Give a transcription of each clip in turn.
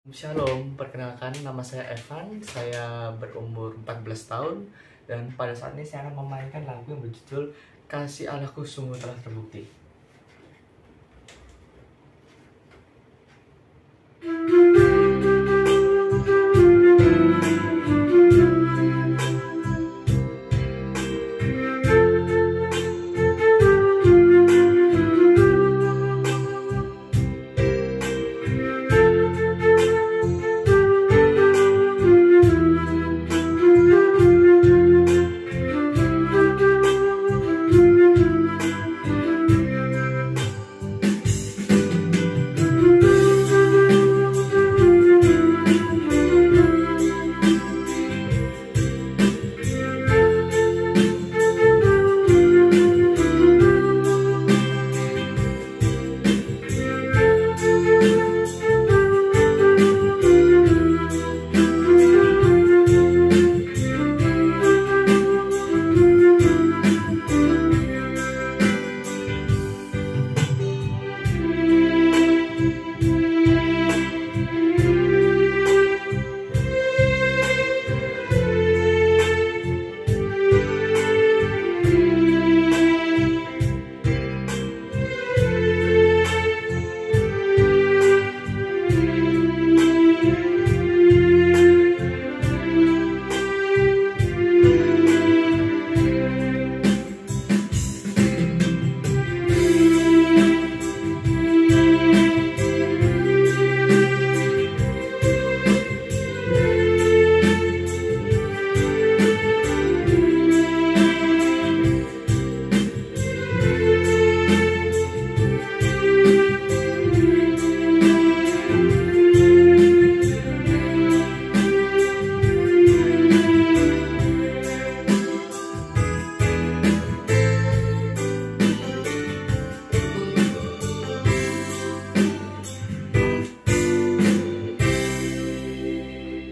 Shalom, perkenalkan nama saya Evan, saya berumur 14 tahun dan pada saat ini saya akan memainkan lagu yang berjudul Kasih Allahku Sungguh Telah Terbukti.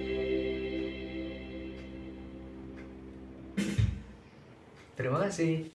Terima kasih.